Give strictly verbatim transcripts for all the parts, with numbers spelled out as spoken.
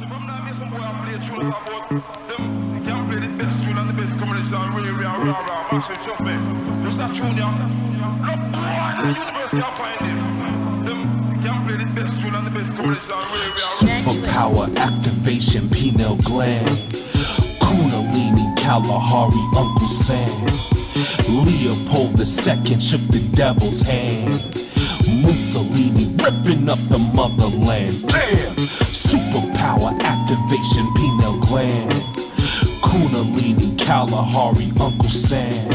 So from now, me some boy I play tune about them. They can play the best tune and the best combination. Really, really, really, really, massive. Trust me. Just that tune, yeah. Look, boy, the universe can't find this. Them can play the best tune and the best combination. Really, really. Superpower activation, pineal gland. Kundalini, Kalahari, Uncle Sam. Leopold the Second shook the devil's hand. Mussolini ripping up the motherland. Damn! Superpower activation, pineal gland. Kundalini, Kalahari, Uncle Sam.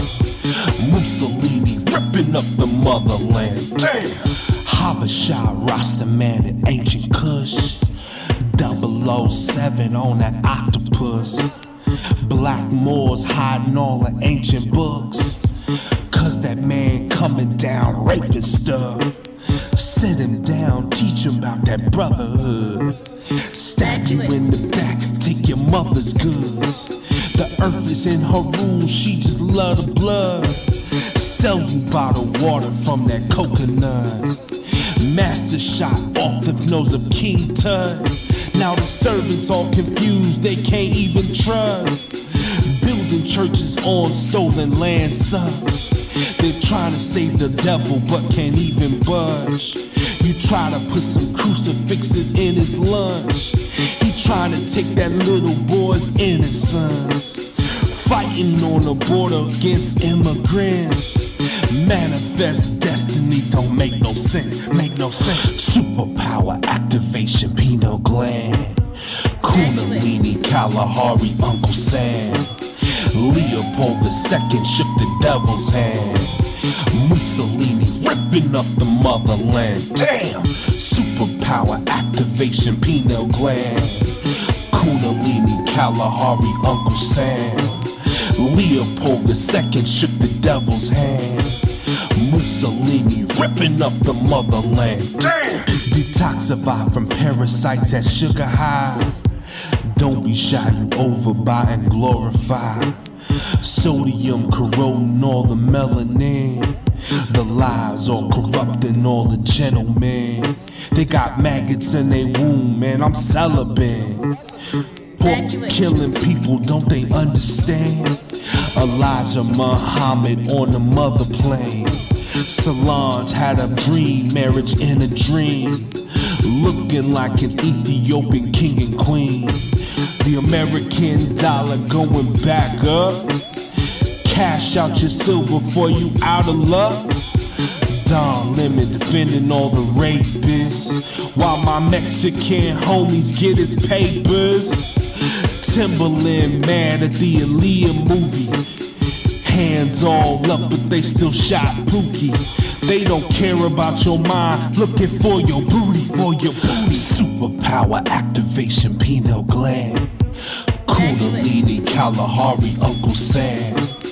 Mussolini ripping up the motherland. Damn! Habasha, Rastaman, and ancient Kush. double oh seven on that octopus. Black Moors hiding all the ancient books. Cause that man coming down raping stuff. Sit him down, teach him about that brotherhood. Stab you in the back, take your mother's goods. The earth is in her rule, she just love the blood. Sell you bottled water from that coconut. Master shot off the nose of King Tut. Now the servants all confused, they can't even trust. Building churches on stolen land sucks. They're trying to save the devil but can't even budge. You try to put some crucifixes in his lunch. He trying to take that little boy's innocence. Fighting on the border against immigrants. Manifest destiny don't make no sense, make no sense. Superpower activation, pineal gland. Kundalini, Kalahari, Uncle Sam. Leopold the Second shook the devil's hand. Mussolini ripping up the motherland. Damn! Superpower activation, pineal gland. Kundalini, Kalahari, Uncle Sam. Leopold the Second shook the devil's hand. Mussolini ripping up the motherland. Damn! Detoxify from parasites at sugar high. Don't be shy, you overbuy and glorify. Sodium corroding all the melanin. The lies all corrupting all the gentlemen. They got maggots in their womb, man, I'm celibate. Pork killing people, don't they understand? Elijah Muhammad on the mother plane. Solange had a dream, marriage in a dream. Looking like an Ethiopian king and queen. The American dollar going back up. Cash out your silver for you out of luck. Don Lemon defending all the rapists, while my Mexican homies get his papers. Timberland mad at the Aaliyah movie. Hands all up but they still shot Pookie. They don't care about your mind, looking for your booty, for your booty. Superpower activation, pineal gland. Kundalini, Kalahari, Uncle Sam.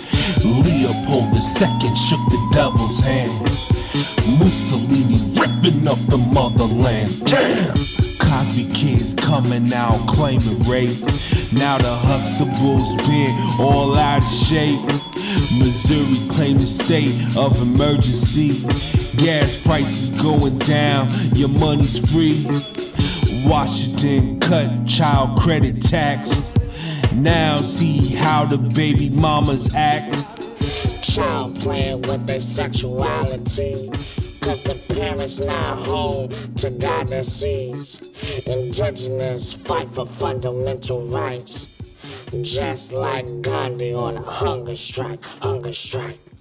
Leopold the Second shook the devil's hand. Mussolini ripping up the motherland. Damn! Cosby kids coming out claiming rape. Now the Huxtables been all out of shape. Missouri claiming state of emergency. Gas prices going down, your money's free. Washington cut child credit tax. Now see how the baby mamas act. Child playing with their sexuality, cause the parents not home to guide their seeds. Indigenous fight for fundamental rights, just like Gandhi on a hunger strike, hunger strike.